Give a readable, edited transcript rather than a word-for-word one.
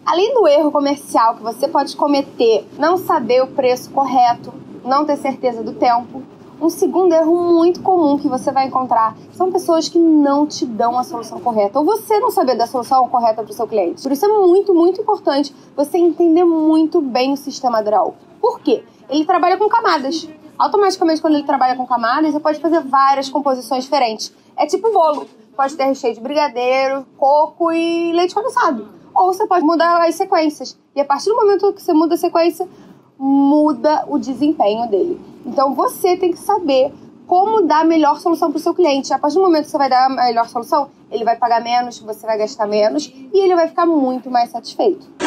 Além do erro comercial que você pode cometer, não saber o preço correto, não ter certeza do tempo, um segundo erro muito comum que você vai encontrar são pessoas que não te dão a solução correta, ou você não saber da solução correta para o seu cliente. Por isso é muito, muito importante você entender muito bem o sistema Draw. Por quê? Ele trabalha com camadas. Automaticamente, quando ele trabalha com camadas, você pode fazer várias composições diferentes. É tipo bolo. Pode ter recheio de brigadeiro, coco e leite condensado. Ou você pode mudar as sequências. E a partir do momento que você muda a sequência, muda o desempenho dele. Então você tem que saber como dar a melhor solução para o seu cliente. A partir do momento que você vai dar a melhor solução, ele vai pagar menos, você vai gastar menos e ele vai ficar muito mais satisfeito.